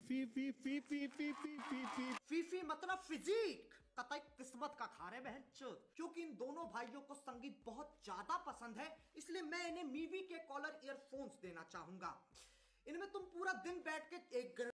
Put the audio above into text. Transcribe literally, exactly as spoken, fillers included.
फी फी फी फी फी फी फी फी Phi Phi मतलब physique, कतई किस्मत का खारे बहन चोद। क्योंकि इन दोनों भाइयों को संगीत बहुत ज्यादा पसंद है, इसलिए मैं इन्हें मीवी के कॉलर ईयरफोन्स देना चाहूंगा। इनमें तुम पूरा दिन बैठ के एक